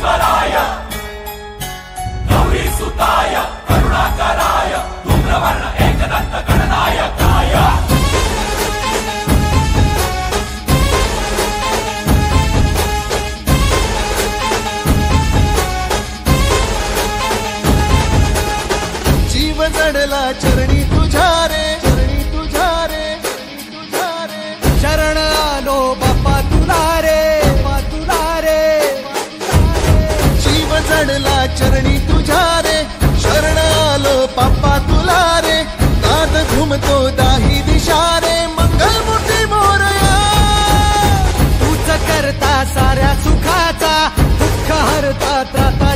ईश्वराय गौरी सुताय करुणाकराय धूम्रवर्ण एकदंत गणनायकाय। जीव जडला चरणी तुझ्या रे, चरणी तुझ्या रे, शरण आलो बाप्पा तुला रे, बाप्पा तुला रे। जीव जडला चरणी तुझ्या रे, शरण आलो बाप्पा तुला रे। नाद घुमतो दाही दिशा रे, मंगलमूर्ती मोरया। तूच करता साऱ्या सुखाचा, दुःख हरता त्राता